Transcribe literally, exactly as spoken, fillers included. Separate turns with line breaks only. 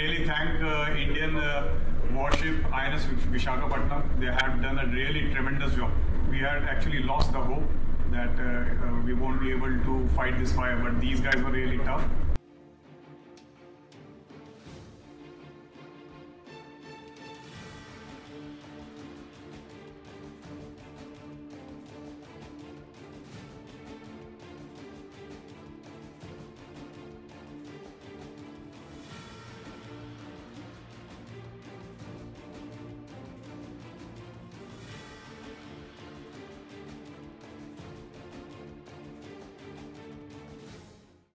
really thank uh, Indian uh, warship I N S Visakhapatnam. They have done a really tremendous job. We had actually lost the hope that uh, uh, we won't be able to fight this fire, but these guys were really tough.